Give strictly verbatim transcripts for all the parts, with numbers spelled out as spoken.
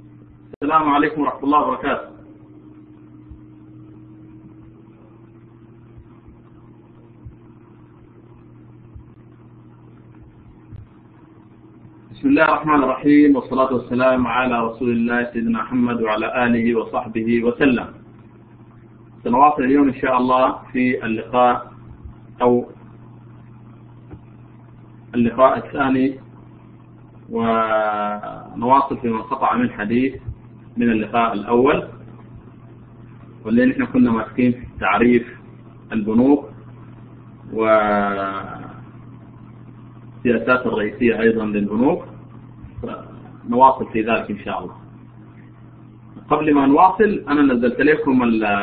السلام عليكم ورحمة الله وبركاته. بسم الله الرحمن الرحيم، والصلاة والسلام على رسول الله سيدنا محمد وعلى آله وصحبه وسلم. سنواصل اليوم إن شاء الله في اللقاء أو اللقاء الثاني، ونواصل فيما انقطع من حديث من اللقاء الأول، واللي نحن كنا ماسكين في تعريف البنوك والسياسات الرئيسية أيضا للبنوك. نواصل في ذلك إن شاء الله. قبل ما نواصل أنا نزلت لكم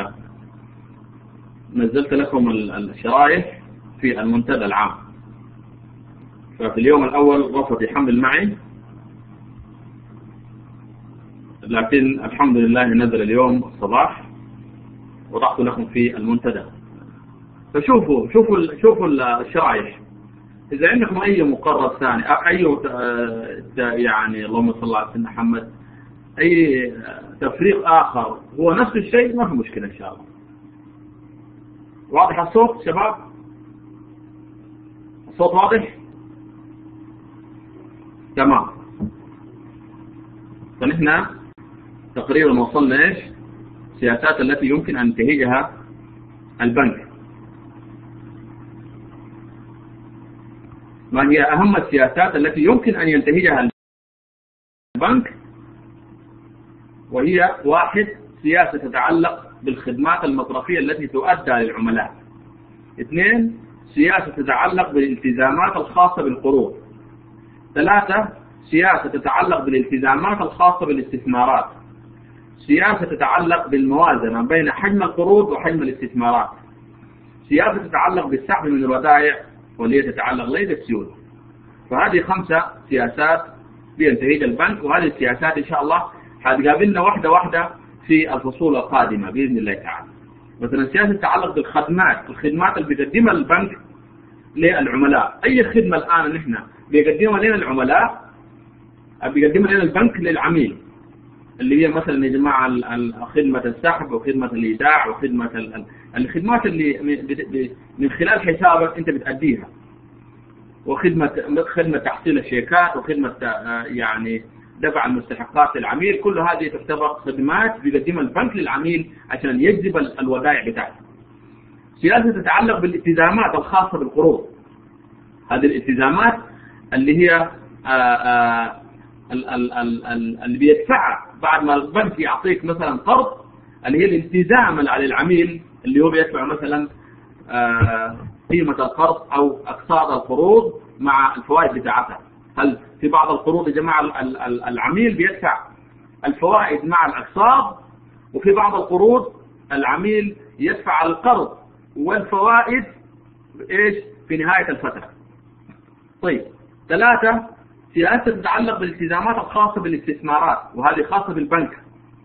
نزلت لكم الشرائح في المنتدى العام، ففي اليوم الأول رفض يحمل معي، لكن الحمد لله نزل اليوم الصباح وضعت لكم في المنتدى. فشوفوا شوفوا شوفوا الشرائح. إذا عندكم أي مقرر ثاني أو أي يعني اللهم صل على سيدنا محمد أي تفريق آخر هو نفس الشيء، ما في مشكلة إن شاء الله. واضح الصوت شباب؟ الصوت واضح؟ تمام. فنحن تقريبا وصلنا إيش؟ السياسات التي يمكن أن ينتهجها البنك. ما هي أهم السياسات التي يمكن أن ينتهجها البنك؟ وهي: واحد، سياسة تتعلق بالخدمات المصرفية التي تؤدى للعملاء. اثنين، سياسة تتعلق بالالتزامات الخاصة بالقروض. ثلاثة، سياسة تتعلق بالالتزامات الخاصة بالاستثمارات. سياسة تتعلق بالموازنة بين حجم القروض وحجم الاستثمارات. سياسة تتعلق بالسحب من الودائع، واللي تتعلق ليس بالسيولة. فهذه خمسة سياسات بينتهجها البنك، وهذه السياسات إن شاء الله حتقابلنا واحدة واحدة في الفصول القادمة بإذن الله تعالى. مثلا سياسة تتعلق بالخدمات، الخدمات اللي بيقدمها البنك للعملاء. أي خدمة الآن نحن بيقدمها لنا العملاء بيقدمها لنا البنك للعميل، اللي هي مثلا يا جماعة خدمة السحب وخدمة الإيداع وخدمة الخدمات اللي من خلال حسابك أنت بتأديها، وخدمة خدمة تحصيل الشيكات، وخدمة يعني دفع المستحقات للعميل. كل هذه تعتبر خدمات بيقدمها البنك للعميل عشان يجذب الودائع بتاعته. سياسة تتعلق بالالتزامات الخاصة بالقروض. هذه الالتزامات اللي هي اللي بيدفعها بعد ما البنك يعطيك مثلا قرض، اللي هي الالتزام على العميل اللي هو بيدفع مثلا قيمة القرض أو أقساط القروض مع الفوائد بتاعتها. هل في بعض القروض يا جماعة العميل بيدفع الفوائد مع الأقساط، وفي بعض القروض العميل يدفع القرض والفوائد إيش في نهاية الفترة. طيب، ثلاثة، سياسة تتعلق بالالتزامات الخاصة بالاستثمارات، وهذه خاصة بالبنك.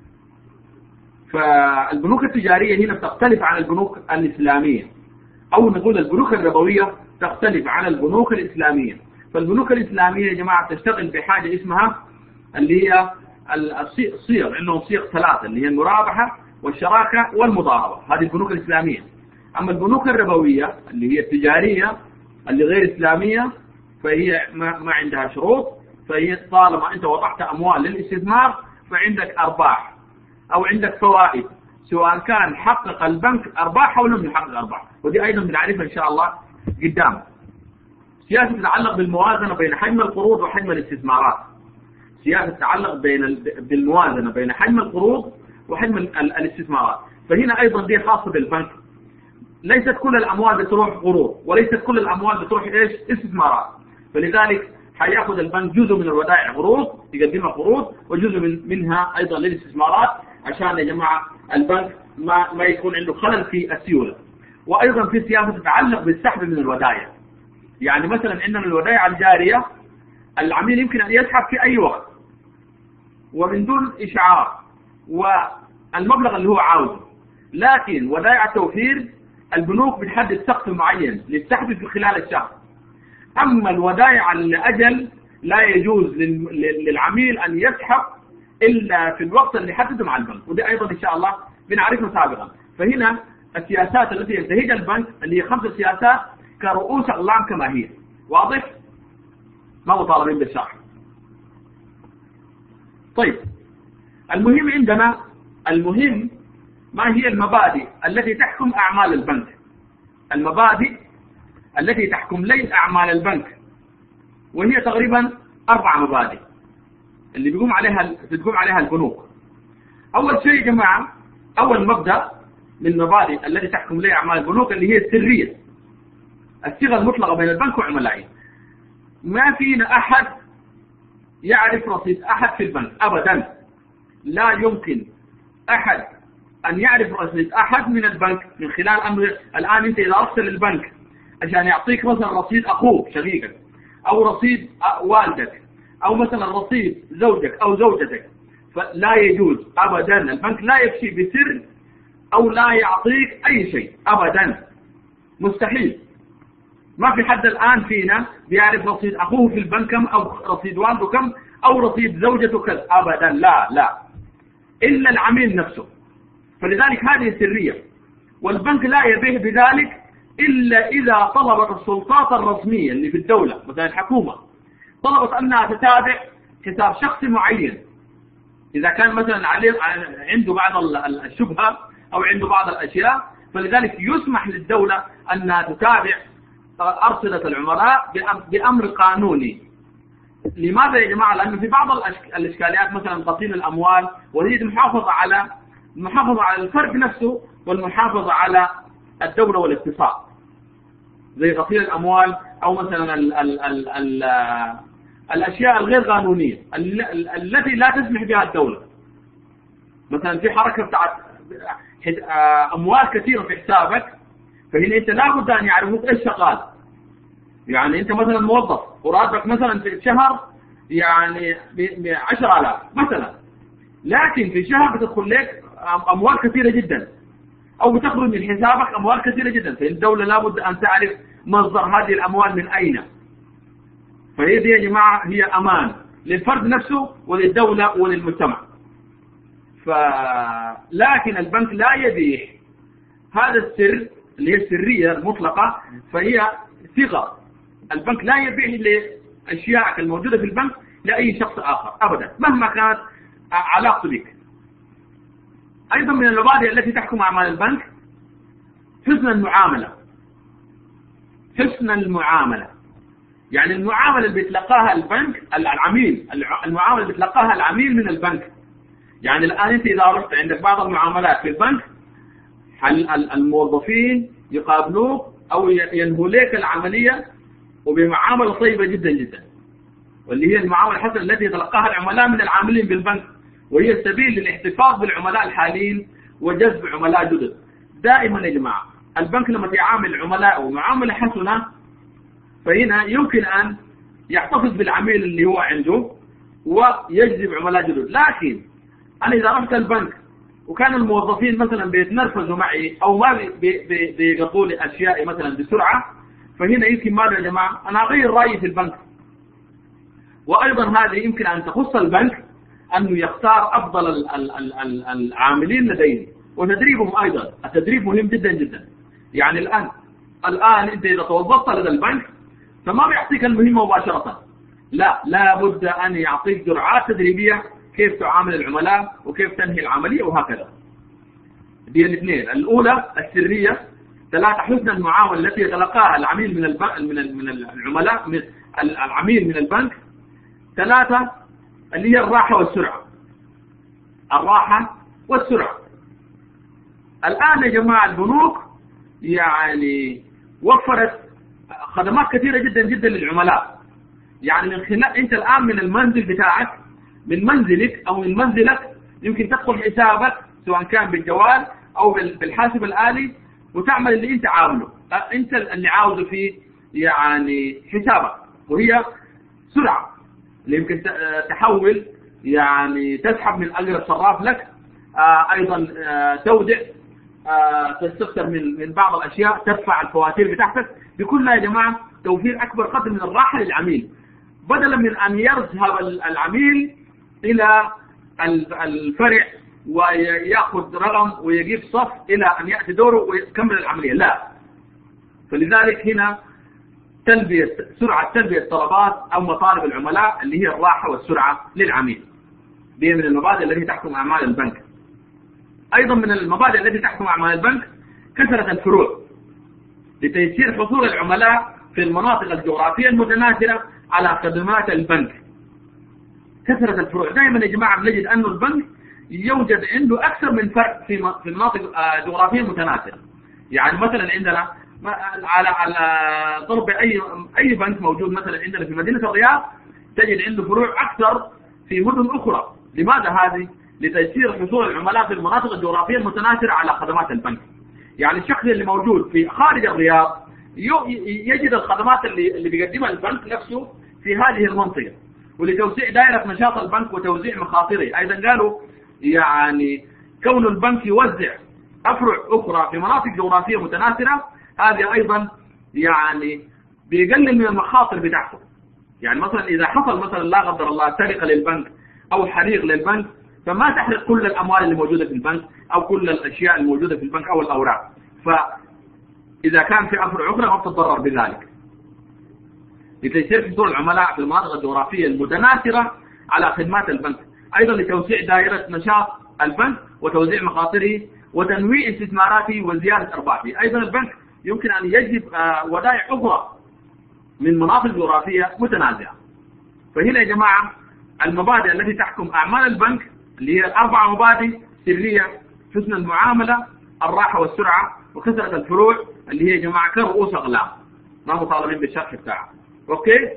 فالبنوك التجارية هنا تختلف عن البنوك الإسلامية، أو نقول البنوك الربوية تختلف عن البنوك الإسلامية. فالبنوك الإسلامية يا جماعة تشتغل بحاجة اسمها اللي هي الصيغ، عندهم صيغ ثلاثة اللي هي المرابحة والشراكة والمضاربة. هذه البنوك الإسلامية. أما البنوك الربوية اللي هي التجارية اللي غير إسلامية فهي ما, ما عندها شروط، فهي طالما أنت وضعت أموال للاستثمار فعندك أرباح أو عندك فوائد، سواء كان حقق البنك أرباح أو لم يحقق أرباح، ودي أيضا بنعرفها إن شاء الله قدام. سياسة تتعلق بالموازنة بين حجم القروض وحجم الاستثمارات. سياسة تتعلق بين بالموازنة بين حجم القروض وحجم الاستثمارات. فهنا أيضا دي خاصة بالبنك. ليست كل الأموال بتروح قروض، وليست كل الأموال بتروح إيش استثمارات. فلذلك حيأخذ البنك جزء من الودائع قروض يقدمها قروض، وجزء من منها أيضا للاستثمارات، عشان يا جماعة البنك ما ما يكون عنده خلل في السيولة. وأيضا في سياسة تتعلق بالسحب من الودائع. يعني مثلا عندنا الودائع الجارية العميل يمكن أن يسحب في أي وقت ومن دون إشعار والمبلغ اللي هو عاوزه، لكن ودائع التوفير البنوك بتحدد سقف معين للسحب في خلال الشهر. أما الودائع لأجل لا يجوز للعميل أن يسحب إلا في الوقت اللي حدده مع البنك، ودي أيضا إن شاء الله بنعرفها سابقا. فهنا السياسات التي ينتهجها البنك اللي هي خمس سياسات كرؤوس أقلام كما هي. واضح؟ ما مطالبين بالشرح. طيب، المهم عندنا المهم ما هي المبادئ التي تحكم أعمال البنك؟ المبادئ التي تحكم لي أعمال البنك، وهي تقريبا أربع مبادئ اللي بيقوم عليها بتقوم عليها البنوك. أول شيء يا جماعة، أول مبدأ من المبادئ التي تحكم لي أعمال البنوك اللي هي السرية، الصيغة المطلقة بين البنك وعملائه. ما فينا أحد يعرف رصيد أحد في البنك أبدا، لا يمكن أحد أن يعرف رصيد أحد من البنك من خلال أمر. الآن أنت إذا أرسل للبنك عشان يعطيك مثلا رصيد أخوك شقيقك، أو رصيد والدك، أو مثلا رصيد زوجك أو زوجتك، فلا يجوز أبدا. البنك لا يفشي بسر أو لا يعطيك أي شيء أبدا، مستحيل. ما في حد الآن فينا بيعرف رصيد أخوه في البنك كم، أو رصيد والده كم، أو رصيد زوجته كم، أبدا، لا لا، إلا العميل نفسه. فلذلك هذه سرية، والبنك لا يبيه بذلك إلا إذا طلبت السلطات الرسمية اللي في الدولة، مثلا الحكومة طلبت أنها تتابع حساب شخص معين، إذا كان مثلا عليه عنده بعض الشبهة أو عنده بعض الأشياء، فلذلك يسمح للدولة أنها تتابع أرصدة العملاء بأمر قانوني. لماذا يا جماعة؟ لأنه في بعض الإشكاليات مثلا غسيل الأموال، وهي المحافظة على المحافظة على الفرد نفسه والمحافظة على الدولة والاقتصاد، زي غسيل الأموال أو مثلا ال ال ال ال الأشياء الغير قانونية التي لا تسمح بها الدولة. مثلا في حركة بتاعت أموال كثيرة في حسابك، فهنا أنت لابد أن يعرفوك إيش شغال. يعني أنت مثلا موظف وراتبك مثلا في الشهر يعني بعشرة آلاف مثلا، لكن في الشهر بتدخل لك أموال كثيرة جدا، أو بتخرج من حسابك أموال كثيرة جدا، فالدولة لابد أن تعرف مصدر هذه الأموال من أين. فهي دي يا جماعة هي أمان للفرد نفسه وللدولة وللمجتمع. فلكن البنك لا يبيح هذا السر اللي هي السرية المطلقة، فهي ثقة. البنك لا يبيح لأشياء الموجودة في البنك لأي شخص آخر أبدا مهما كانت علاقته بك. أيضا من المبادئ التي تحكم أعمال البنك حسن المعاملة. حسن المعاملة يعني المعاملة اللي بيتلقاها البنك العميل، المعاملة اللي بيتلقاها العميل من البنك. يعني الآن أنت إذا رحت عندك بعض المعاملات في البنك، الموظفين يقابلوك أو ينهوا لك العملية وبمعاملة طيبة جدا جدا، واللي هي المعاملة الحسنة التي يتلقاها العملاء من العاملين بالبنك، وهي السبيل للاحتفاظ بالعملاء الحاليين وجذب عملاء جدد. دائما يا جماعة البنك لما يعامل عملاءه معاملة حسنة، فهنا يمكن أن يحتفظ بالعميل اللي هو عنده ويجذب عملاء جدد. لكن أنا إذا رحت البنك وكان الموظفين مثلا بيتنرفزوا معي أو ما بيقضوا لي أشياء مثلا بسرعة، فهنا يمكن ماذا يا جماعة أنا أغير رأيي في البنك. وأيضا هذه يمكن أن تخص البنك أنه يختار أفضل العاملين لديه وتدريبهم. أيضا التدريب مهم جدا جدا. يعني الآن الآن أنت إذا توظفت لدى البنك فما بيعطيك المهمة مباشرة، لا لابد أن يعطيك جرعات تدريبية كيف تعامل العملاء وكيف تنهي العملية وهكذا. دي الاثنين، الأولى السرية، ثلاثة حسن المعاملة التي يتلقاها العميل من البنك من من العملاء من العميل من البنك، ثلاثة اللي هي الراحة والسرعة. الراحة والسرعة. الآن يا جماعة البنوك يعني وفرت خدمات كثيرة جدا جدا للعملاء. يعني من خلال أنت الآن من المنزل بتاعك، من منزلك أو من منزلك يمكن تدخل حسابك سواء كان بالجوال أو بالحاسب الآلي وتعمل اللي أنت عاوزه، أنت اللي عاوزه في يعني حسابك، وهي سرعة اللي يمكن تحول يعني تسحب من أجر الصراف لك، آه أيضا آه تودع، آه تستفسر من من بعض الأشياء، تدفع الفواتير بتاعتك. بكلها يا جماعة توفير أكبر قدر من الراحة للعميل، بدلا من أن يذهب العميل إلى الفرع ويأخذ رقم ويجيب صف إلى أن يأتي دوره ويكمل العملية، لا. فلذلك هنا تلبية سرعة تلبية طلبات أو مطالب العملاء اللي هي الراحة والسرعة للعميل، دي من المبادئ التي تحكم أعمال البنك. أيضا من المبادئ التي تحكم أعمال البنك كثرة الفروع لتيسير حصول العملاء في المناطق الجغرافية المتناثرة على خدمات البنك. كثرة الفروع، دائما يا جماعة بنجد أن البنك يوجد عنده أكثر من فرع في في مناطق جغرافية متناثرة. يعني مثلا عندنا على على ضرب أي أي بنك موجود مثلا عندنا في مدينة الرياض تجد عنده فروع أكثر في مدن أخرى. لماذا هذه؟ لتيسير حصول العملاء في المناطق الجغرافية المتناثرة على خدمات البنك. يعني الشخص اللي موجود في خارج الرياض يجد الخدمات اللي اللي بيقدمها البنك نفسه في هذه المنطقة. ولتوسيع دائرة نشاط البنك وتوزيع مخاطره، أيضا قالوا يعني كون البنك يوزع أفرع أخرى في مناطق جغرافية متناثرة هذه أيضا يعني بيقلل من المخاطر بتاعته. يعني مثلا إذا حصل مثلا لا قدر الله سرقة للبنك أو حريق للبنك فما تحرق كل الأموال اللي موجودة في البنك أو كل الأشياء الموجودة في البنك أو الأوراق، فإذا كان في أفرع أخرى ما بتتضرر بذلك. لتيسير حصول العملاء في المناطق الجغرافية المتناثرة على خدمات البنك، أيضا لتوسيع دائرة نشاط البنك وتوزيع مخاطره وتنويع استثماراته وزيادة أرباحه. أيضا البنك يمكن أن يجلب ودائع أخرى من مناطق جغرافية متنازعة. فهنا يا جماعة المبادئ التي تحكم أعمال البنك اللي هي الأربع مبادئ: سرية، حسن المعاملة، الراحة والسرعة، وكثرة الفروع، اللي هي يا جماعة كرؤوس أقلام ما مطالبين بالشرح بتاعها. أوكي؟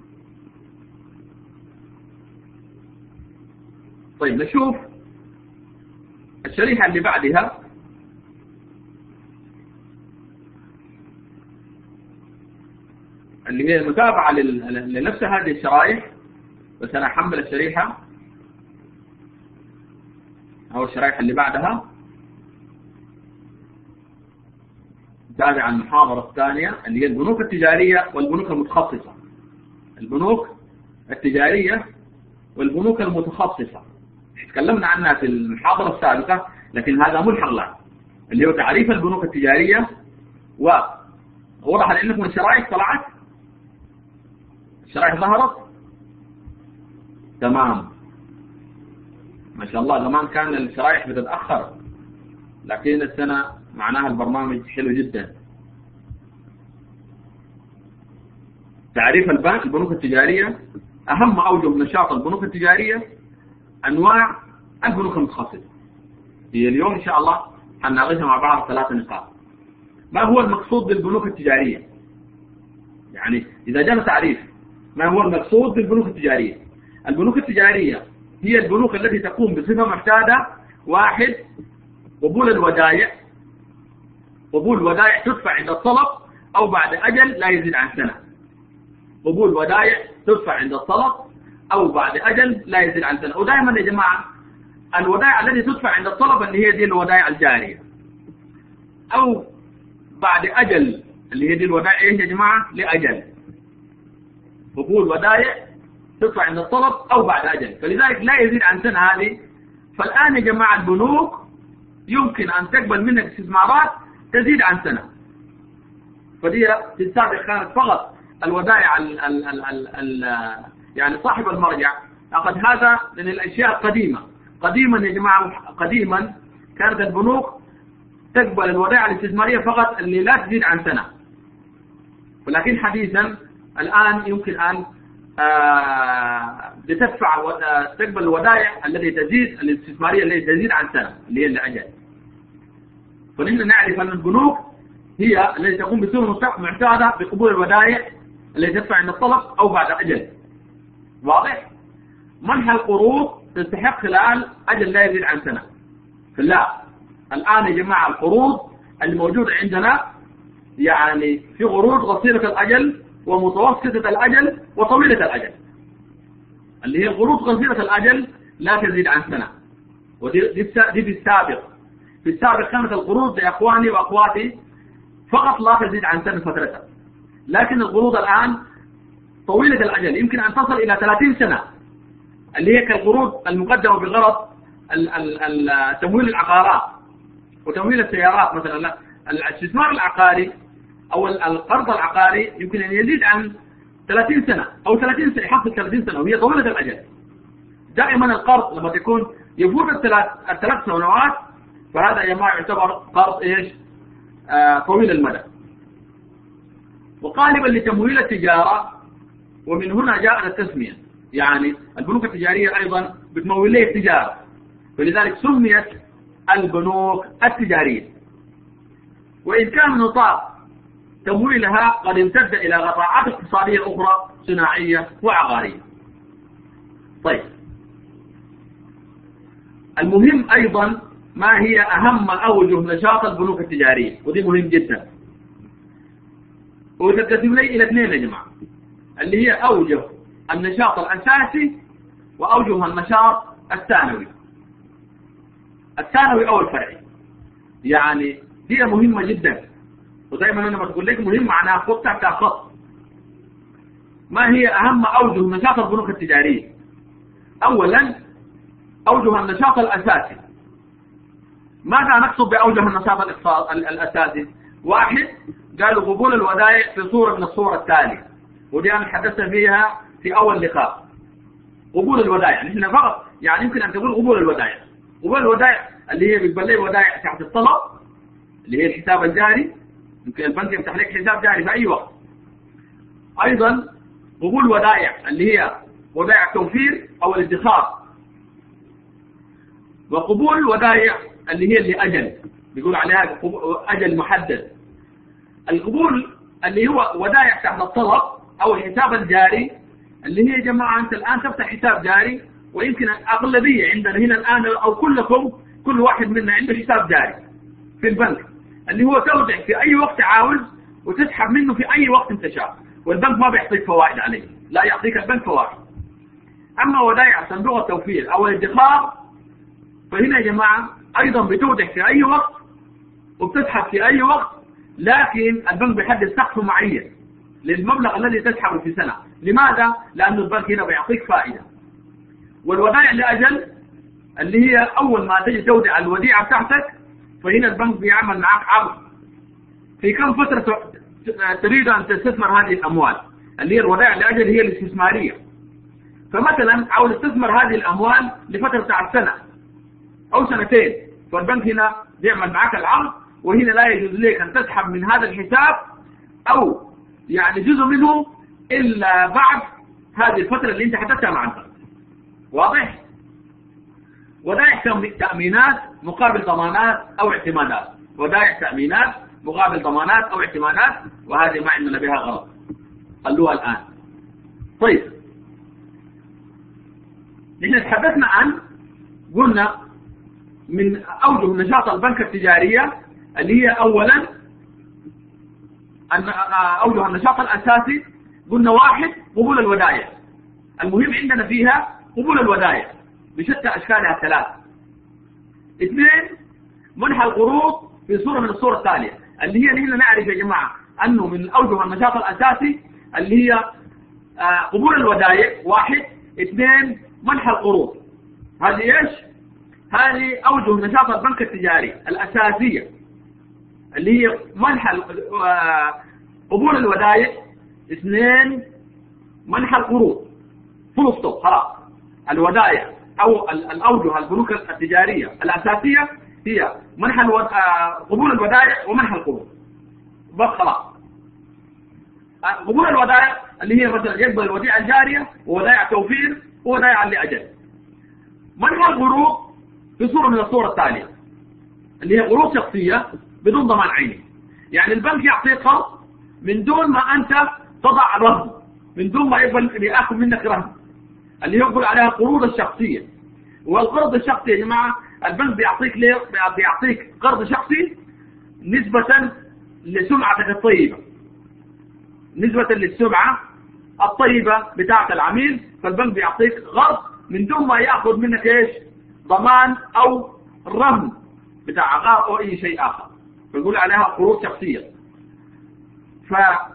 طيب نشوف الشريحة اللي بعدها اللي هي متابعة لنفس هذه الشرائح. بس أنا أحمل الشريحة أو الشرائح اللي بعدها. تابع المحاضرة الثانية اللي هي البنوك التجارية والبنوك المتخصصة. البنوك التجارية والبنوك المتخصصة تكلمنا عنها في المحاضرة السابقة، لكن هذا ملحق لها اللي هو تعريف البنوك التجارية. ووضح لأنكم الشرائح طلعت، الشرائح ظهرت تمام ما شاء الله. زمان كان الشرائح بتتأخر، لكن السنة معناها البرنامج حلو جدا. تعريف البنك البنوك التجارية: أهم أوجه نشاط البنوك التجارية أنواع البنوك المتخصصة. هي اليوم إن شاء الله هنناقشها مع بعض ثلاث نقاط. ما هو المقصود بالبنوك التجارية؟ يعني إذا جاء تعريف ما هو المقصود بالبنوك التجارية؟ البنوك التجارية هي البنوك التي تقوم بصفة معتادة: واحد، قبول الودائع. قبول ودائع تدفع عند الطلب أو بعد أجل لا يزيد عن سنة. قبول ودائع تدفع عند الطلب أو بعد أجل لا يزيد عن سنة. ودائما يا جماعة الودائع التي تدفع عند الطلب اللي هي دي الودائع الجارية، أو بعد أجل اللي هي دي الودائع إيه يا جماعة؟ لأجل. قبول ودائع تدفع عند الطلب أو بعد أجل، فلذلك لا يزيد عن سنة هذه. فالآن يا جماعة البنوك يمكن أن تقبل منك استثمارات تزيد عن سنة. فدي في السابق كانت فقط الودائع ال ال ال ال ال يعني صاحب المرجع أخذ هذا من الأشياء القديمة. قديما يا جماعة قديما كانت البنوك تقبل الودائع الاستثمارية فقط اللي لا تزيد عن سنة، ولكن حديثا الآن يمكن أن بتدفع تقبل الودائع التي تزيد الاستثمارية التي تزيد عن سنة اللي هي الأجل. فنحن نعرف أن البنوك هي التي تقوم بصفة معتادة بقبول الودائع التي تدفع عند الطلب أو بعد أجل. واضح؟ منح القروض تستحق خلال أجل لا يزيد عن سنة. لا، الآن يا جماعة القروض اللي موجودة عندنا يعني في قروض قصيرة الأجل ومتوسطة الأجل وطويلة الأجل. اللي هي قروض قصيرة الأجل لا تزيد عن سنة، ودي دي في السابق. في السابق كانت القروض يا أخواني وأخواتي فقط لا تزيد عن سنة فترتها، لكن القروض الآن طويلة الأجل يمكن أن تصل إلى ثلاثين سنة اللي هي كالقروض المقدمة بغرض تمويل العقارات وتمويل السيارات مثلا. لا، الاستثمار العقاري أو القرض العقاري يمكن أن يزيد عن ثلاثين سنة أو ثلاثين سنة، يحصل ثلاثين سنة وهي طويلة الأجل. دائما القرض لما تكون يفوت الثلاث الثلاث سنوات فهذا يا جماعة يعتبر قرض إيش؟ آه طويل المدى. وغالبا لتمويل التجارة، ومن هنا جاءت التسمية، يعني البنوك التجارية أيضا بتمول لي التجارة، فلذلك سميت البنوك التجارية. وإن كان نطاق تمويلها قد امتد إلى قطاعات اقتصادية أخرى صناعية وعقارية. طيب، المهم أيضا ما هي أهم أوجه نشاط البنوك التجارية، ودي مهم جدا، وتتقسم لي إلى اثنين يا جماعة، اللي هي أوجه النشاط الأساسي وأوجه النشاط الثانوي. الثانوي أو الفرعي، يعني دي مهمة جدا، ودائما أنا بقول لك مهم معناها خط تحت خط. ما هي أهم أوجه نشاط البنوك التجارية؟ أولا أوجه النشاط الأساسي. ماذا نقصد بأوجه النشاط الأساسي؟ واحد، قالوا قبول الودائع في صورة من الصورة التالية، ودي أنا تحدثت فيها في أول لقاء. قبول الودائع نحن فقط يعني يمكن أن تقول قبول الودائع. قبول الودائع اللي هي بيقبل لي ودائع تحت الطلب، اللي هي الحساب الجاري، يمكن البنك يفتح لك حساب جاري في أي وقت. أيضا قبول ودائع اللي هي ودائع التوفير أو الادخار، وقبول ودائع اللي هي اللي أجل، بيقول عليها أجل محدد. القبول اللي هو ودائع تحت الطلب أو الحساب الجاري، اللي هي يا جماعة أنت الآن تفتح حساب جاري، ويمكن الأغلبية عندنا هنا الآن أو كلكم كل واحد منا عنده حساب جاري في البنك، اللي هو تودع في أي وقت عاوز وتسحب منه في أي وقت أنت شاء، والبنك ما بيعطيك فوائد عليه، لا يعطيك البنك فوائد. أما ودائع صندوق التوفير أو الادخار فهنا يا جماعة أيضا بتودع في أي وقت وبتسحب في أي وقت، لكن البنك بيحدد سقف معين للمبلغ الذي تسحبه في سنة. لماذا؟ لأن البنك هنا بيعطيك فائدة. والودائع لأجل اللي هي أول ما تجي تودع الوديعة بتاعتك فهنا البنك بيعمل معك عقد في كم فترة تريد أن تستثمر هذه الأموال، اللي هي الودائع لأجل هي الاستثمارية. فمثلا عاوز تستثمر هذه الأموال لفترة بتاع سنة أو سنتين، فالبنك هنا بيعمل معك العقد، وهنا لا يجوز لك أن تسحب من هذا الحساب أو يعني جزء منه إلا بعد هذه الفترة اللي أنت حددتها مع البنك. واضح؟ ودائع تأمينات مقابل ضمانات أو اعتمادات، ودائع تأمينات مقابل ضمانات أو اعتمادات، وهذه ما عندنا بها غلط، خلوها الآن. طيب، نحن تحدثنا عن قلنا من أوجه نشاط البنك التجارية اللي هي أولا أوجه النشاط الأساسي. قلنا واحد قبول الودائع، المهم عندنا فيها قبول الودائع بشتى أشكالها الثلاث. اثنين، منح القروض في صورة من الصورة التالية، اللي هي نحن نعرف يا جماعة أنه من أوجه النشاط الأساسي اللي هي قبول الودائع واحد. اثنين، منح القروض. هذه ايش؟ هذه أوجه نشاط البنك التجاري الأساسية، اللي هي منح قبول الودائع. اثنين، منح القروض. فول ستوب، خلاص. الودائع أو الأوجه البنوك التجارية الأساسية هي منح الود... قبول الودائع ومنح القروض، بس خلاص. قبول الودائع اللي هي مثلا يقبل الوديعة الجارية وودائع توفير وودائع لأجل. منح القروض في صورة من الصورة التالية، اللي هي قروض شخصية بدون ضمان عيني، يعني البنك يعطيك قرض من دون ما أنت تضع رهن، من دون ما يقبل يأخذ منك رهن، اللي يقبل عليها قروض الشخصية. والقرض الشخصي يا جماعة البنك بيعطيك ليه؟ بيعطيك قرض شخصي نسبة لسمعتك الطيبة، نسبة للسمعة الطيبة بتاعة العميل، فالبنك بيعطيك قرض من دون ما يأخذ منك ايش؟ ضمان أو رهن بتاع عقار أو أي شيء آخر، فيقول عليها قروض شخصية.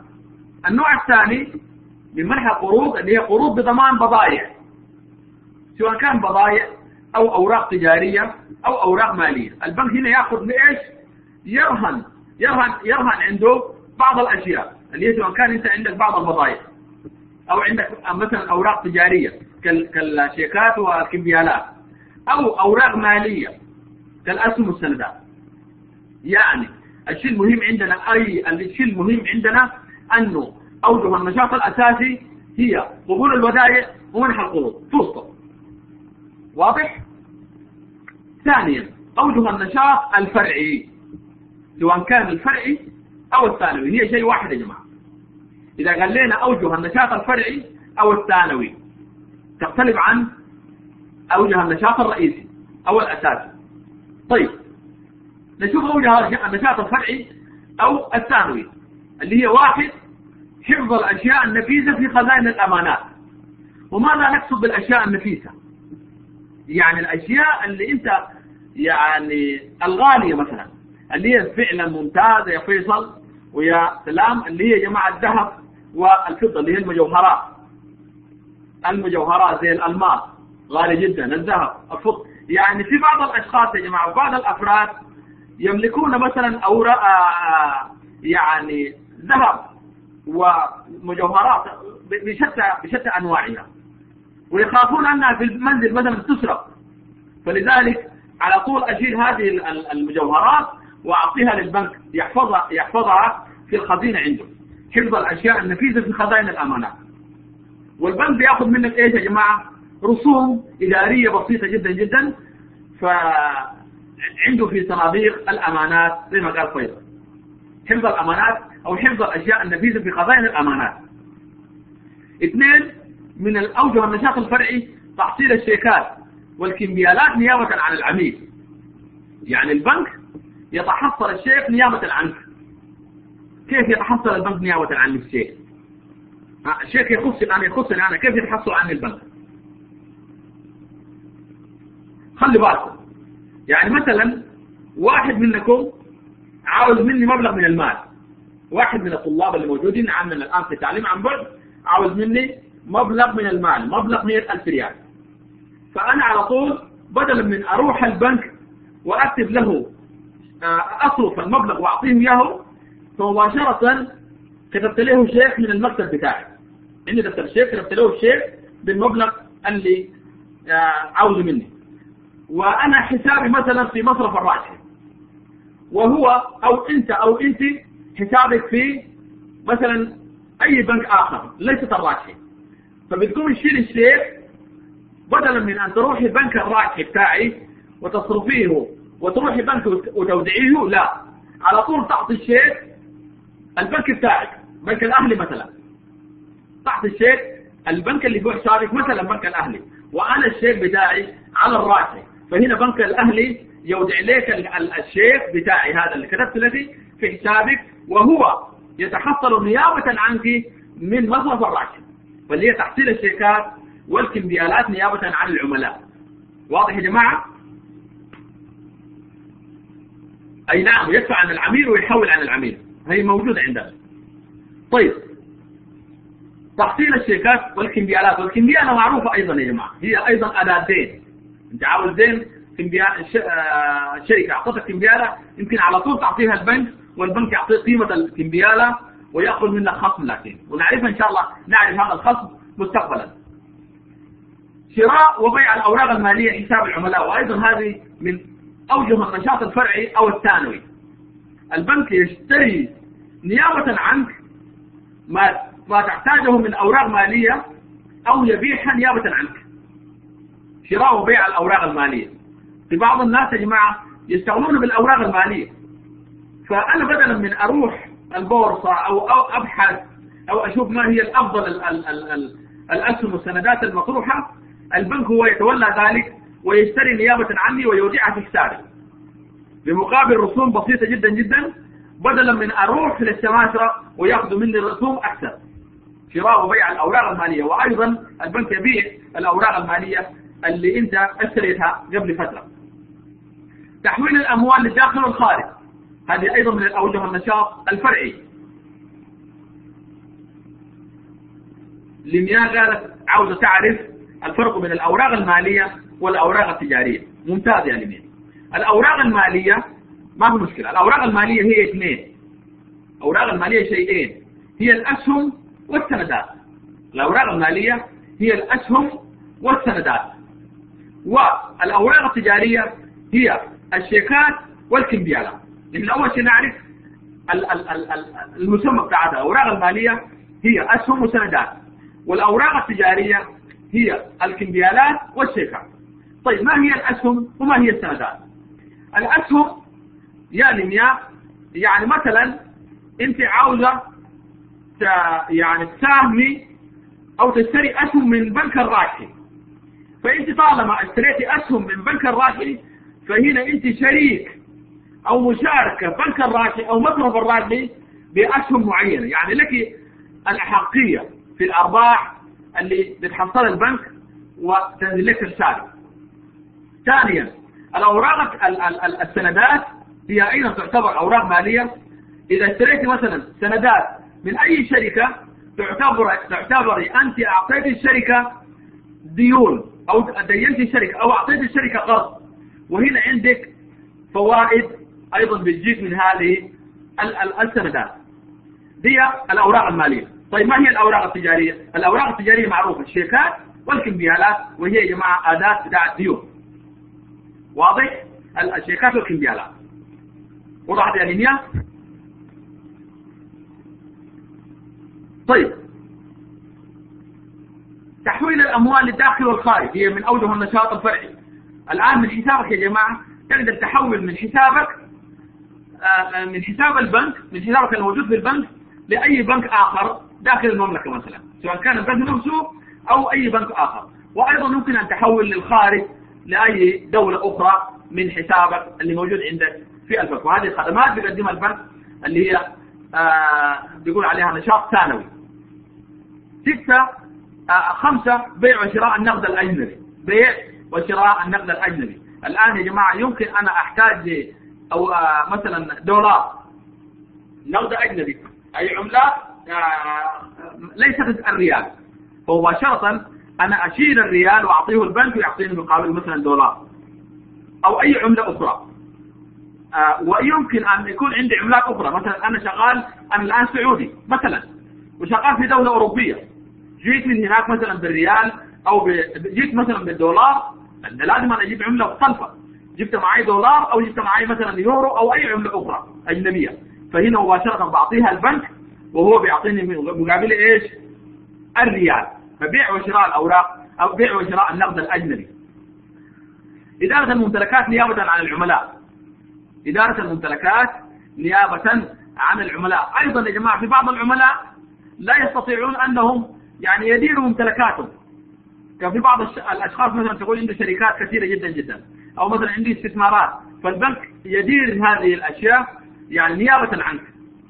فالنوع الثاني من منح القروض اللي هي قروض بضمان بضائع، سواء كان بضائع أو أوراق تجارية أو أوراق مالية. البنك هنا يأخذ بإيش؟ يرهن يرهن يرهن عنده بعض الأشياء اللي هي سواء كان أنت عندك بعض البضائع أو عندك مثلا أوراق تجارية كالشيكات والكمبيالات أو أوراق مالية كالأسهم والسندات. يعني الشيء المهم عندنا أي الشيء المهم عندنا أنه أوجه النشاط الأساسي هي قبول الودائع ومنح القروض توسط. واضح؟ ثانيا أوجه النشاط الفرعي سواء كان الفرعي أو الثانوي، هي شيء واحد يا جماعة. إذا قال لنا أوجه النشاط الفرعي أو الثانوي تختلف عن أوجه النشاط الرئيسي أو الأساسي. طيب نشوف أوجه النشاط الفرعي أو الثانوي اللي هي واحد حفظ الأشياء النفيسة في خزائن الأمانات. وماذا نقصد بالأشياء النفيسة؟ يعني الأشياء اللي أنت يعني الغالية مثلا اللي هي فعلا ممتازة يا فيصل ويا سلام، اللي هي يا جماعة الذهب والفضة اللي هي المجوهرات. المجوهرات زي الألماس غالي جدا، الذهب، الفضة. يعني في بعض الأشخاص يا جماعة وبعض الأفراد يملكون مثلا أوراق يعني ذهب ومجوهرات بشتى بشتى أنواعها، ويخافون أنها في المنزل مثلا تسرق، فلذلك على طول أشيل هذه المجوهرات وأعطيها للبنك يحفظها يحفظها في الخزينة عنده، حفظ الأشياء النفيسة في خزائن الأمانات. والبنك بياخذ منك إيش يا جماعة؟ رسوم إدارية بسيطة جدا جدا، فعنده في صناديق الأمانات زي ما قال فيصل، حفظ الأمانات أو حفظ الأشياء النفيسة في خزائن الأمانات. اثنين من الأوجه النشاط الفرعي تحصيل الشيكات والكمبيالات نيابة عن العميل. يعني البنك يتحصل الشيك نيابة عنك. كيف يتحصل البنك نيابة عن الشيك؟ الشيك يخصني أنا يخصني أنا كيف يتحصل عن البنك؟ خلي بالكم، يعني مثلا واحد منكم عاوز مني مبلغ من المال، واحد من الطلاب اللي موجودين عندنا الآن في تعليم عن بعد عاوز مني مبلغ من المال، مبلغ مئة ألف ريال. فأنا على طول بدلا من أروح البنك وأكتب له أصرف المبلغ وأعطيهم إياه، فمباشرة كتبت له شيك من المكتب بتاعي، عندي دفتر شيك كتبت له الشيك بالمبلغ اللي عاوزه مني، وأنا حسابي مثلا في مصرف الراجحي، وهو أو أنت أو أنت حسابك في مثلا أي بنك آخر ليست الراجحي، فبتقوم تشيل الشيك بدلا من أن تروحي بنك الراجحي بتاعي وتصرفيه وتروحي بنك وتودعيه، لا، على طول تعطي الشيك البنك بتاعك، بنك الأهلي مثلا، تعطي الشيك البنك اللي هو حسابك مثلا بنك الأهلي، وأنا الشيك بتاعي على الراجحي، فهنا بنك الأهلي يودع لك الشيك بتاعي هذا اللي كتبت لك في حسابك، وهو يتحصل نيابة عنك من مصرف الراجحي، فاللي هي تحصيل الشيكات والكمبيالات نيابة عن العملاء. واضح يا جماعة؟ أي نعم، يدفع عن العميل ويحول عن العميل، هي موجودة عندنا. طيب تحصيل الشيكات والكمبيالات، والكمبيالة معروفة أيضا يا جماعة، هي أيضا أداة دين. أنت عاوز دين شركة أعطتك كمبيالة، يمكن على طول تعطيها البنك والبنك يعطي قيمة الكمبيالة ويأخذ منك خصم، لكن ونعرف إن شاء الله نعرف هذا الخصم مستقبلا. شراء وبيع الأوراق المالية حساب العملاء، وأيضا هذه من أوجه النشاط الفرعي أو الثانوي. البنك يشتري نيابة عنك ما ما تحتاجه من أوراق مالية أو يبيعها نيابة عنك. شراء وبيع الأوراق المالية، في بعض الناس يا جماعة يستغلون بالأوراق المالية، فأنا بدلا من أروح البورصة أو أو أبحث أو أشوف ما هي الأفضل ال ال ال ال الأسهم والسندات المطروحة، البنك هو يتولى ذلك ويشتري نيابة عني ويودعها في حسابي بمقابل رسوم بسيطة جدا جدا، بدلا من أروح للسماسرة ويأخذوا مني الرسوم أكثر. شراء وبيع الأوراق المالية، وأيضا البنك يبيع الأوراق المالية اللي أنت اشتريتها قبل فترة. تحويل الأموال للداخل والخارج، هذه أيضا من الأوجه النشاط الفرعي. لمياه قالت عاوزة تعرف الفرق بين الأوراق المالية والأوراق التجارية. ممتاز يا لمين. الأوراق المالية ما في مشكلة. الأوراق المالية هي اثنين. الأوراق المالية شيئين، هي الأسهم والسندات. الأوراق المالية هي الأسهم والسندات. والأوراق التجارية هي الشيكات والكمبيالات. لأن أول شيء نعرف المسمى بتاعها. الأوراق المالية هي أسهم وسندات، والأوراق التجارية هي الكمبيالات والشيكات. طيب ما هي الأسهم وما هي السندات؟ الأسهم يا لميا يعني مثلا أنت عاوزة يعني تساهمي أو تشتري أسهم من بنك الراجحي، فأنت طالما اشتريتي أسهم من بنك الراجحي فهنا أنت شريك أو مشاركة بنك الراجحي أو مصرف الراجحي بأسهم معينة، يعني لك الأحقية في الأرباح اللي بتحصل البنك وتنزل لك رسالة. ثانيا الأوراق السندات هي أيضا تعتبر أوراق مالية. إذا اشتريت مثلا سندات من أي شركة تعتبر تعتبري أنت أعطيت الشركة ديون أو دينت الشركة أو أعطيت الشركة قرض، وهنا عندك فوائد أيضا بتجيك من هذه السندات. دي الأوراق المالية. طيب ما هي الأوراق التجارية؟ الأوراق التجارية معروفة الشيكات والكمبيالات، وهي يا جماعة أداة بتاع الديون. واضح؟ الشيكات والكمبيالات. وضحت يا لينيا؟ طيب تحويل الأموال للداخل والخارج هي من أوجه النشاط الفرعي. الآن من حسابك يا جماعة تقدر تحول من حسابك من حساب البنك من حسابك الموجود في البنك لأي بنك آخر داخل المملكة مثلا، سواء كان البنك نفسه أو أي بنك آخر. وأيضا ممكن أن تحول للخارج لأي دولة أخرى من حسابك اللي موجود عندك في البنك. وهذه الخدمات بيقدمها البنك اللي هي آه بيقول عليها نشاط ثانوي. ستة آه خمسة بيع وشراء النقد الأجنبي. بيع وشراء النقد الأجنبي. الآن يا جماعة يمكن أنا أحتاج أو آه مثلا دولار نقد أجنبي، أي عملة آه ليست الريال، فمباشرة أنا أشيل الريال وأعطيه البنك ويعطيني مقابل مثلا دولار أو أي عملة أخرى. آه ويمكن أن يكون عندي عملات أخرى، مثلا أنا شغال أنا الآن سعودي مثلا وشغال في دولة أوروبية، جيت من هناك مثلا بالريال أو ب... جيت مثلا بالدولار، لازم أنا أجيب عملة مختلفة، جبت معي دولار أو جبت معي مثلا يورو أو أي عملة أخرى أجنبية، فهنا مباشرة بعطيها البنك وهو بيعطيني مقابل إيش؟ الريال. فبيع وشراء الأوراق أو بيع وشراء النقد الأجنبي. إدارة الممتلكات نيابة عن العملاء. إدارة الممتلكات نيابة عن العملاء. أيضا يا جماعة في بعض العملاء لا يستطيعون أنهم يعني يديروا ممتلكاتهم. كان في بعض الأشخاص مثلا تقول عنده شركات كثيرة جدا جدا أو مثلا عنده استثمارات، فالبنك يدير هذه الأشياء يعني نيابة عنك.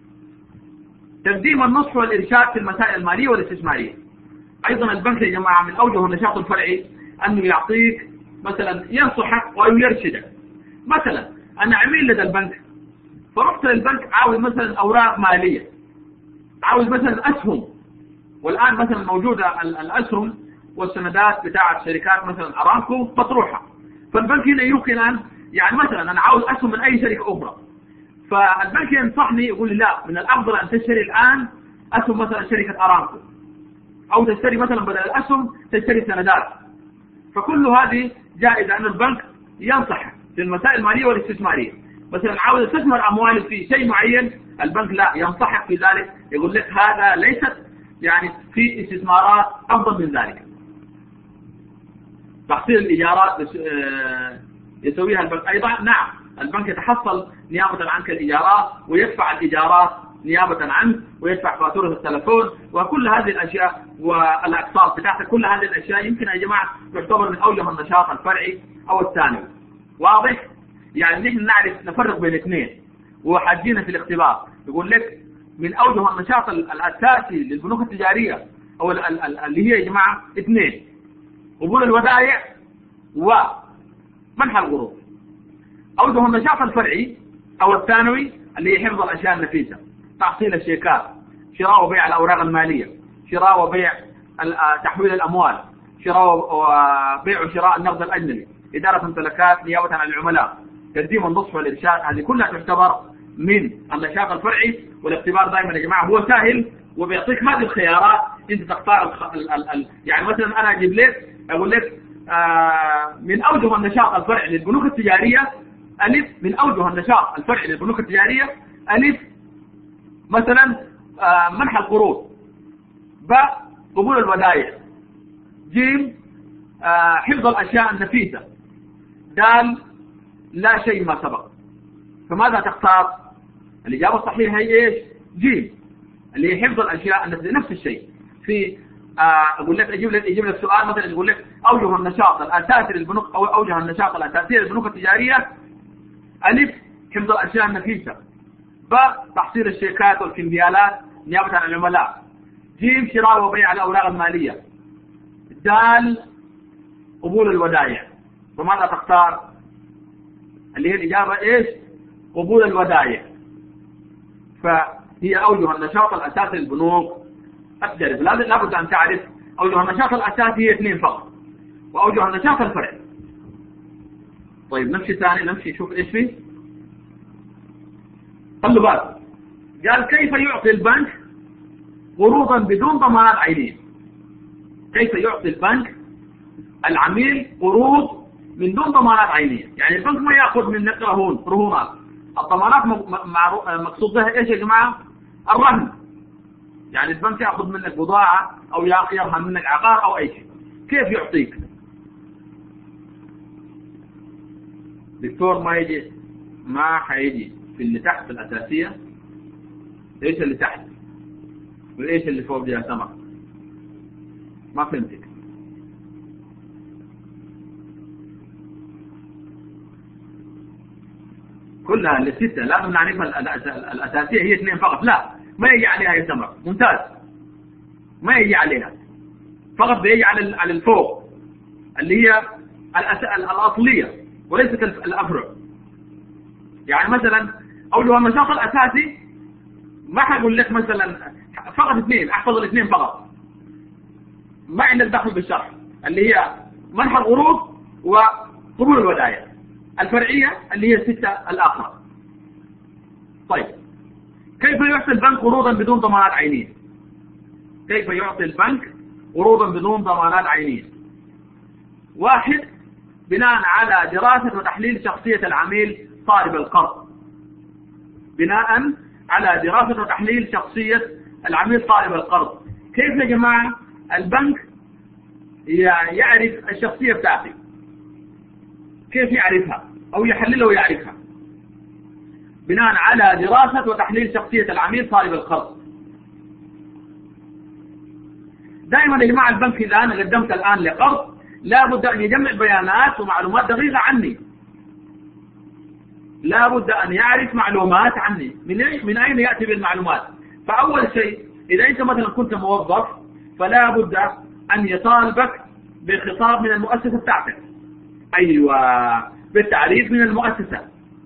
تقديم النصح والإرشاد في المسائل المالية والاستثمارية. أيضا البنك يا جماعة من أوجه النشاط الفرعي أنه يعطيك مثلا ينصحك ويرشدك. مثلا أنا عميل لدى البنك، فرحت للبنك عاوز مثلا أوراق مالية، عاوز مثلا أسهم، والآن مثلا موجودة الأسهم والسندات بتاعة شركات مثلا أرامكو مطروحة، فالبنك هنا يمكن أن يعني مثلا أنا عاوز أسهم من أي شركة أخرى، فالبنك ينصحني يقول لي لا، من الأفضل أن تشتري الآن أسهم مثلا شركة أرامكو، أو تشتري مثلا بدل الأسهم تشتري سندات. فكل هذه جائزة أن البنك ينصحك في المسائل المالية والاستثمارية. مثلا عاوز تستثمر أموالك في شيء معين، البنك لا ينصحك في ذلك، يقول لك هذا ليست يعني في استثمارات أفضل من ذلك. تحصيل الإيجارات يسويها البنك أيضا. نعم البنك يتحصل نيابة عنك الإيجارات ويدفع الإيجارات نيابة عنك ويدفع فاتورة التلفون وكل هذه الأشياء والأقساط بتاعتك. كل هذه الأشياء يمكن يا جماعة تعتبر من أوجه النشاط الفرعي أو الثانوي. واضح؟ يعني نحن نعرف نفرق بين الاثنين، وحاجينا في الاختبار يقول لك من أوجه النشاط الأساسي للبنوك التجارية أو اللي هي يا جماعة اثنين: قبول الودائع ومنح القروض. أوجه النشاط الفرعي أو الثانوي اللي هي حفظ الأشياء النفيسة، تحصيل الشيكات، شراء وبيع الأوراق المالية، شراء وبيع تحويل الأموال، شراء وبيع وشراء النقد الأجنبي، إدارة ممتلكات نيابة عن العملاء، تقديم النصح والإرشاد، هذه كلها تعتبر من النشاط الفرعي. والاختبار دائما يا جماعة هو سهل وبيعطيك هذه الخيارات، أنت تختار ال ال ال يعني مثلا أنا أجيب لك أقول لك آه من أوجه النشاط الفرعي للبنوك التجارية ألف، من أوجه النشاط الفرعي للبنوك التجارية ألف مثلا آه منح القروض، باء قبول الودائع، جيم آه حفظ الأشياء النفيسة، دال لا شيء ما سبق. فماذا تختار؟ الإجابة الصحيحة هي إيش؟ جيم، اللي هي حفظ الأشياء النفيسة. نفس الشيء في آه أقول لك أجيب لك أجيب لك سؤال مثلا يقول لك أوجه النشاط الأساسي للبنوك أو أوجه النشاط الأساسية للبنوك التجارية ألف حفظ الأشياء النفيسة، باء تحصيل الشيكات والكمبيالات نيابة عن العملاء، جيم شراء وبيع الأوراق المالية، دال قبول الودائع. فماذا تختار؟ اللي هي الإجابة إيش؟ قبول الودائع. فهي أوجه النشاط الأساسي للبنوك التجارية. لابد أن تعرف أوجه النشاط الأساسي هي اثنين فقط، وأوجه النشاط الفرعي. طيب نمشي ثاني، نمشي نشوف إيش فيه. خلوا بالك، قال كيف يعطي البنك قروضا بدون ضمانات عينية. كيف يعطي البنك العميل قروض من دون ضمانات عينية؟ يعني البنك ما يأخذ منك رهون رهونات. الضمانات مقصود بها ايش يا جماعة؟ الرهن. يعني البنك يأخذ منك بضاعة او يرهن منك عقار او اي شيء. كيف يعطيك؟ دكتور ما يجي ما حيجي في اللي تحت في الأساسية. ايش اللي تحت وايش اللي فوق يا سمر؟ ما فهمتك. كلها الستة لازم نعرفها. الأساسية هي اثنين فقط، لا ما يجي عليها يا سمر. ممتاز، ما يجي عليها فقط، بيجي على على الفوق اللي هي الأصلية وليست الأفرع. يعني مثلا أوجه النشاط الأساسي ما حقول لك مثلا فقط اثنين، احفظ الاثنين فقط، ما عندك دخل بالشرح، اللي هي منح القروض وقبول الودائع. الفرعية اللي هي الستة الآخرى. طيب كيف يعطي البنك قروضا بدون ضمانات عينية؟ كيف يعطي البنك قروضا بدون ضمانات عينية؟ واحد، بناء على دراسة وتحليل شخصية العميل طالب القرض. بناء على دراسة وتحليل شخصية العميل طالب القرض. كيف يا جماعة البنك يعرف الشخصية بتاعتي؟ كيف يعرفها أو يحللها ويعرفها؟ بناء على دراسة وتحليل شخصية العميل طالب القرض. دائما يا جماعة البنك إذا أنا قدمت الآن لقرض لابد أن يجمع بيانات ومعلومات دقيقة عني. لابد أن يعرف معلومات عني. من من أين يأتي بالمعلومات؟ فأول شيء إذا أنت مثلا كنت موظف فلا بد أن يطالبك بخطاب من المؤسسة بتاعتك. أيوة، بالتعريف من المؤسسة.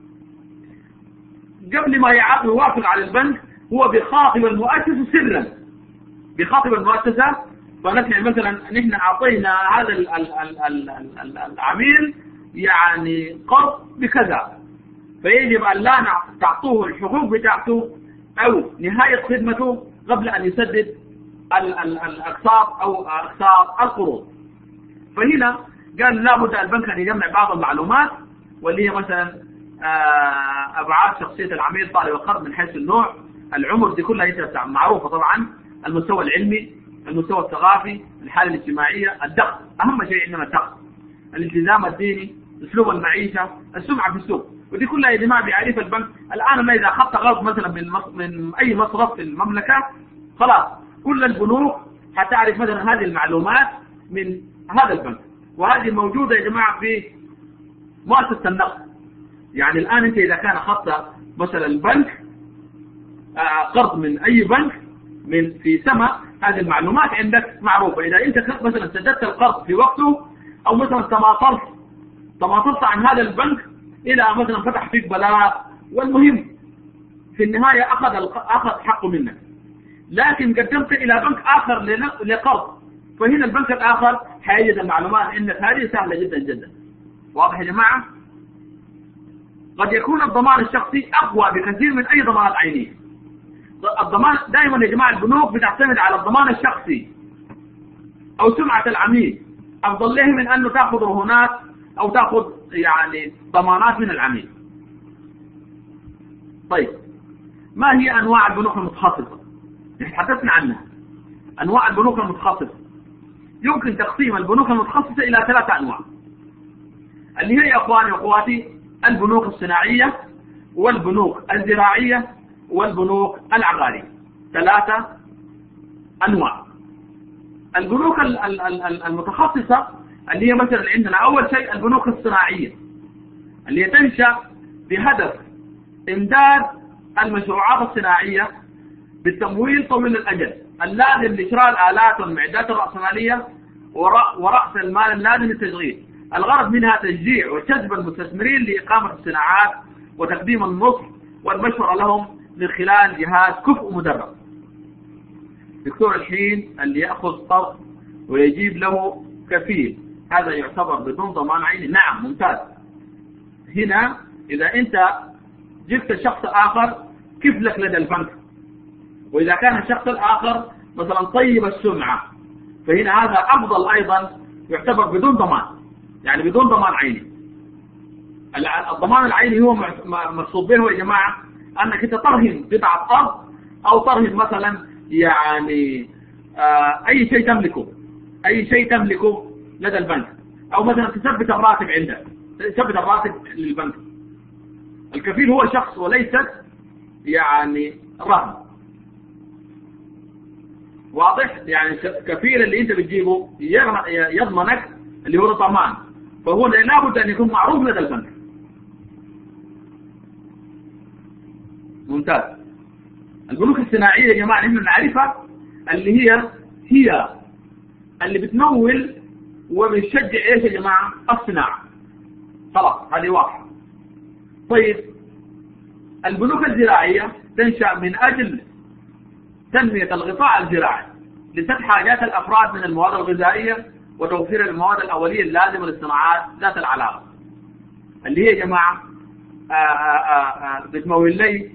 قبل ما يوافق على البنك هو بخاطب المؤسسة سرا، بخاطب المؤسسة. فنحن مثلا نحن أعطينا هذا ال ال ال ال ال العميل يعني قرض بكذا، فيجب أن لا تعطوه الحقوق بتاعته أو نهاية خدمته قبل أن يسدد الأقساط أو أقساط القروض. فهنا قال لابد البنك أن يجمع بعض المعلومات، واللي هي مثلا أبعاد شخصية العميل طالب القرض من حيث النوع، العمر، دي كلها معروفة طبعا، المستوى العلمي، المستوى الثقافي، الحالة الاجتماعية، الدخل، أهم شيء عندنا الدخل، الالتزام الديني، أسلوب المعيشة، السمعة في السوق. ودي كلها يا جماعة بيعرف البنك. الآن ما إذا أخذت قرض مثلا من من أي مصرف في المملكة خلاص كل البنوك هتعرف مثلا هذه المعلومات من هذا البنك، وهذه موجودة يا جماعة في مؤسسة النقد. يعني الآن أنت إذا كان أخذت مثلا البنك قرض من أي بنك من في سما، هذه المعلومات عندك معروفة. إذا أنت مثلا سددت القرض في وقته أو مثلا تماطلت تماطلت عن هذا البنك إلى مثلا فتح فيك بلاغ، والمهم في النهاية أخذ أخذ حقه منك، لكن قدمت إلى بنك آخر لقرض، فهنا البنك الآخر حيجد المعلومات انك هذه سهلة جدا جدا. واضح يا جماعة؟ قد يكون الضمان الشخصي اقوى بكثير من اي ضمانات عينية. الضمان دائما يا جماعة البنوك بتعتمد على الضمان الشخصي او سمعة العميل افضل له من انه تاخذ رهونات او تاخذ يعني ضمانات من العميل. طيب ما هي انواع البنوك المتخصصة؟ تحدثنا عنها. انواع البنوك المتخصصة يمكن تقسيم البنوك المتخصصة الى ثلاثة انواع، اللي هي يا اخواني واخواتي البنوك الصناعية والبنوك الزراعية والبنوك العقارية. ثلاثة انواع. البنوك المتخصصة اللي هي مثلا عندنا اول شيء البنوك الصناعية اللي هي تنشأ بهدف امداد المشروعات الصناعية بالتمويل طويل الاجل اللازم لشراء الآلات والمعدات الرأسمالية ورأس المال اللازم للتشغيل. الغرض منها تشجيع وجذب المستثمرين لإقامة الصناعات وتقديم النصح والمشورة لهم من خلال جهاز كفء مدرب. دكتور الحين اللي يأخذ قرض ويجيب له كفيل هذا يعتبر بدون ضمان عيني؟ نعم ممتاز. هنا إذا أنت جبت شخص آخر كفلك لدى البنك، وإذا كان الشخص الآخر مثلا طيب السمعة فهنا هذا أفضل أيضا يعتبر بدون ضمان، يعني بدون ضمان عيني. الضمان العيني هو مقصود به يا جماعة أنك أنت ترهن قطعة أرض أو ترهن مثلا يعني آه أي شيء تملكه أي شيء تملكه لدى البنك، أو مثلا تثبت الراتب عندك، تثبت الراتب للبنك. الكفيل هو شخص وليست يعني رهن. واضح؟ يعني كفيل اللي انت بتجيبه يضمنك اللي هو الضمان، فهو لابد ان يكون معروف لدى البنك. ممتاز. البنوك الصناعية يا جماعة نحن نعرفها اللي هي هي اللي بتمول وبتشجع ايش يا جماعة؟ الصناعة. خلاص هذه واضحة. طيب البنوك الزراعية تنشأ من اجل تنمية الغطاء الزراعي لسد حاجات الأفراد من المواد الغذائية وتوفير المواد الأولية اللازمة للصناعات ذات العلاقة، اللي هي يا جماعة بتمول لي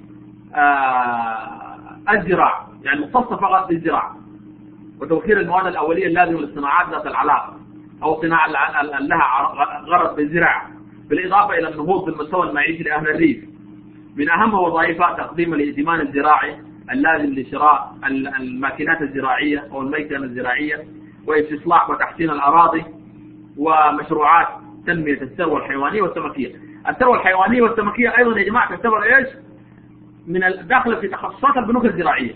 الزراعة، يعني مختصة فقط بالزراعة وتوفير المواد الأولية اللازمة للصناعات ذات العلاقة أو صناعة لها غرض بالزراعة، بالإضافة إلى النهوض بالمستوى المعيشي لأهل الريف. من أهم وظائفها تقديم الائتمان الزراعي اللازم لشراء الماكينات الزراعية أو الميكنة الزراعية واستصلاح وتحسين الأراضي ومشروعات تنمية الثروة الحيوانية والسمكية. الثروة الحيوانية والسمكية أيضا يا جماعة تعتبر إيش؟ من الداخل في تخصصات البنوك الزراعية.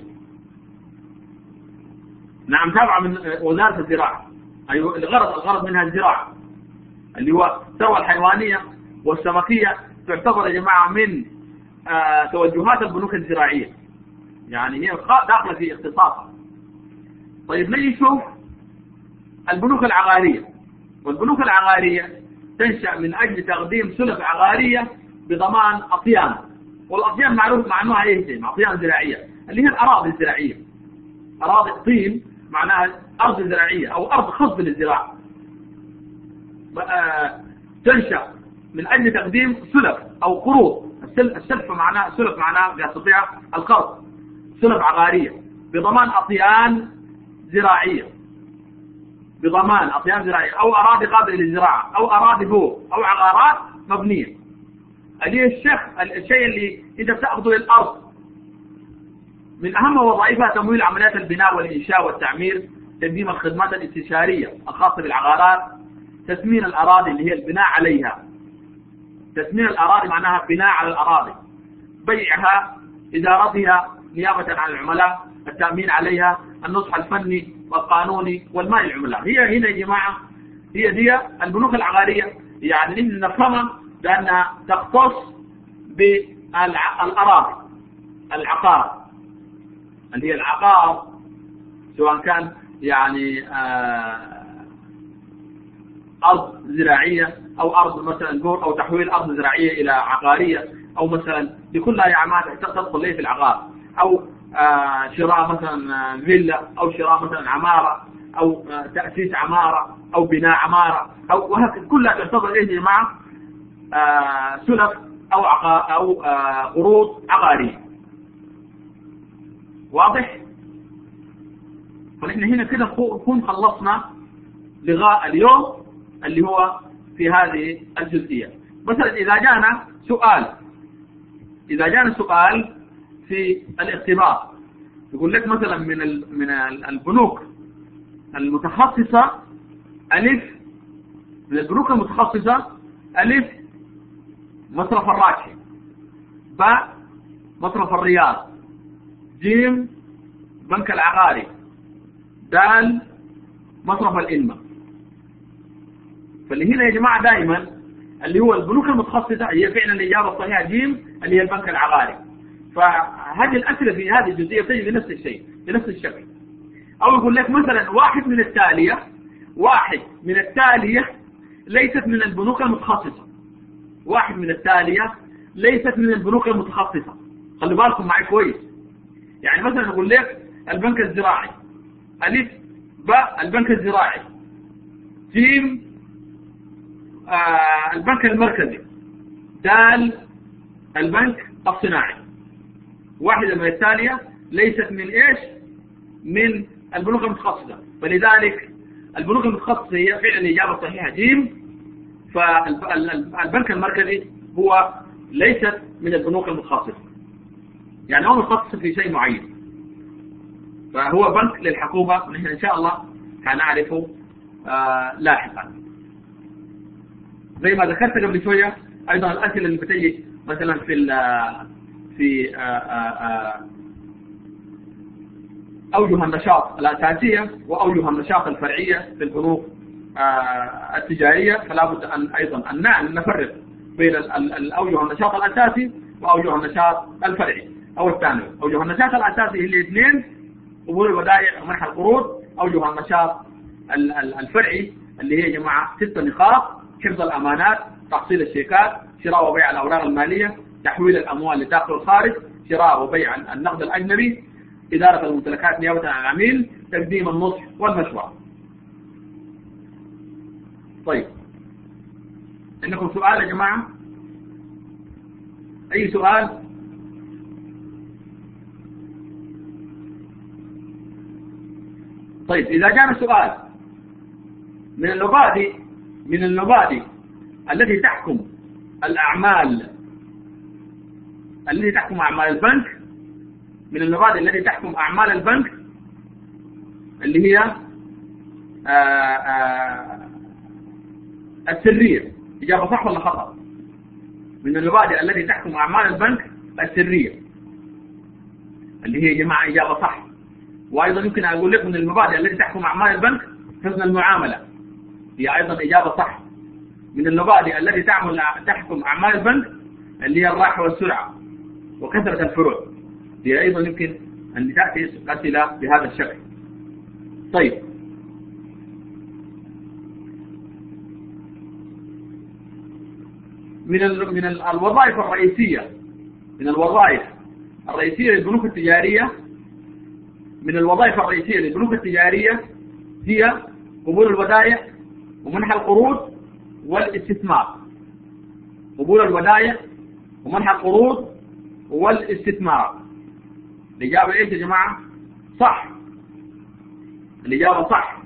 نعم تابعة من وزارة الزراعة. أيوة الغرض الغرض منها الزراعة اللي هو الثروة الحيوانية والسمكية تعتبر يا جماعة من آه توجهات البنوك الزراعية، يعني هي داخلة في اختصاصها. طيب نجي نشوف البنوك العقارية. والبنوك العقارية تنشأ من أجل تقديم سلف عقارية بضمان أطيان، والأطيان معروف معناها إيه؟ أطيان زراعية اللي هي الأراضي الزراعية. أراضي طين معناها أرض زراعية أو أرض خصبة للزراعة. تنشأ من أجل تقديم سلف أو قروض. السلف معناه سلف معناه يستطيع القرض، سلف عقارية بضمان أطيان زراعية، بضمان أطيان زراعية أو أراضي قابلة للزراعة أو أراضي بو أو عقارات مبنية. اللي هي الشيخ الشيء اللي أنت بتأخذه للأرض. من أهم وظائفها تمويل عمليات البناء والإنشاء والتعمير، تقديم الخدمات الاستشارية الخاصة بالعقارات، تثمين الأراضي اللي هي البناء عليها. تثمين الأراضي معناها بناء على الأراضي، بيعها، إدارتها نيابة عن العملاء، التأمين عليها، النصح الفني والقانوني والمال العملاء. هي هنا يا جماعة هي دي البنوك العقارية، يعني نحن نفهمها لأنها تختص بالأراضي. العقار اللي هي العقار سواء كان يعني آه أرض زراعية أو أرض مثلا بور أو تحويل أرض زراعية إلى عقارية، أو مثلا لكل أعمال تدخل ليه في العقار، أو آه شراء مثلا فيلا أو شراء مثلا عمارة أو تأسيس عمارة أو بناء عمارة أو وهكذا، كلها تعتبر إيش يا جماعة؟ آه سلف أو عقا أو آه قروض عقارية. واضح؟ فنحن هنا كده نكون خلصنا لغاء اليوم اللي هو في هذه الجزئية. مثلا إذا جانا سؤال إذا جانا سؤال في الاختبار يقول لك مثلا من من البنوك المتخصصة ألف، من البنوك المتخصصة ألف مصرف الراكب، باء مصرف الرياض، جيم بنك العقاري، دال مصرف الإنماء. فاللي هنا يا جماعة دائما اللي هو البنوك المتخصصة هي فعلا الإجابة الصحيحة جيم اللي هي البنك العقاري. فهذه الأسئلة في هذه الجزئية تجي بنفس الشيء بنفس الشكل. أو يقول لك مثلا واحد من التالية واحد من التالية ليست من البنوك المتخصصة، واحد من التالية ليست من البنوك المتخصصة. خلي بالكم معي كويس. يعني مثلا يقول لك البنك الزراعي، ألف باء البنك الزراعي، جيم آه البنك المركزي، دال البنك الصناعي. واحدة من التالية ليست من إيش؟ من البنوك المتخصصة. فلذلك البنوك المتخصصة هي فعلا الإجابة الصحيحة جيم. فالبنك المركزي هو ليست من البنوك المتخصصة، يعني هو متخصص في شيء معين، فهو بنك للحكومة. ونحن إن شاء الله هنعرفه آه لاحقا. زي ما ذكرت قبل شوية أيضا الأسئلة اللي بتجي مثلا في في آآ آآ أوجه النشاط الأساسية وأوجه النشاط الفرعية في البنوك التجارية، فلا بد أن أيضا أن نفرق بين أوجه النشاط الأساسي وأوجه النشاط الفرعي أو الثانوي. أوجه النشاط الأساسي هي الاثنين، قبول الودائع ومنح القروض. أوجه النشاط الفرعي اللي هي يا جماعة ست نقاط: حفظ الأمانات، تحصيل الشيكات، شراء وبيع الأوراق المالية، تحويل الأموال لداخل والخارج، شراء وبيع النقد الأجنبي، إدارة الممتلكات نيابة عن العميل، تقديم النصح والمشورة. طيب، عندكم سؤال يا جماعة؟ أي سؤال؟ طيب، إذا جاء سؤال من المبادئ من المبادئ التي تحكم الأعمال التي تحكم أعمال البنك من المبادئ التي تحكم أعمال البنك اللي هي آآ آآ السرية. إجابة صح ولا خطأ؟ من المبادئ التي تحكم أعمال البنك السرية، اللي هي يا جماعة إجابة صح. وأيضا يمكن أقول لك من المبادئ التي تحكم أعمال البنك حسن المعاملة، هي أيضا إجابة صح. من المبادئ التي تعمل تحكم أعمال البنك اللي هي الراحة والسرعة وكثرة الفروع، هي أيضا يمكن أن تأتي أسئلة بهذا الشكل. طيب، من ال من ال الوظائف الرئيسية من الوظائف الرئيسية للبنوك التجارية من الوظائف الرئيسية للبنوك التجارية هي قبول الودائع ومنح القروض والاستثمار. قبول الودائع ومنح القروض والاستثمار. الإجابة إيش يا جماعة؟ صح. الإجابة صح.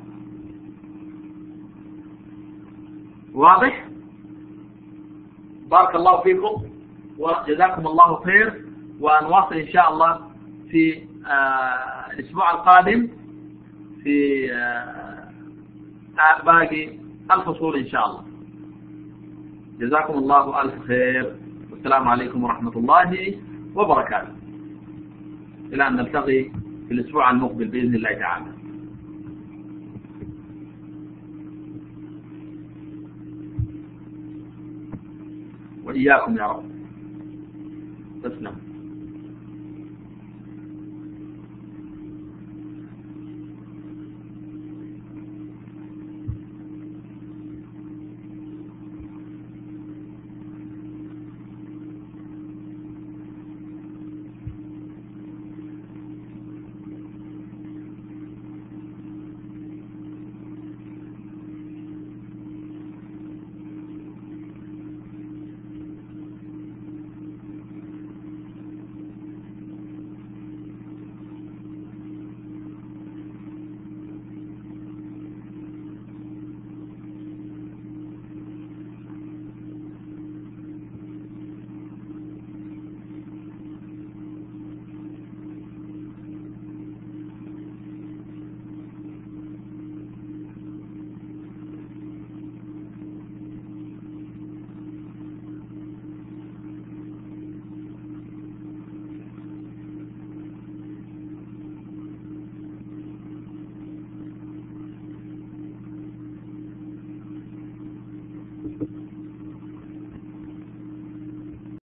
واضح؟ بارك الله فيكم وجزاكم الله خير، ونواصل إن شاء الله في آه الأسبوع القادم في آه باقي الفصول إن شاء الله. جزاكم الله ألف خير، والسلام عليكم ورحمة الله وبركاته. إلى أن نلتقي في الأسبوع المقبل بإذن الله تعالى. وإياكم يا رب. تسلم.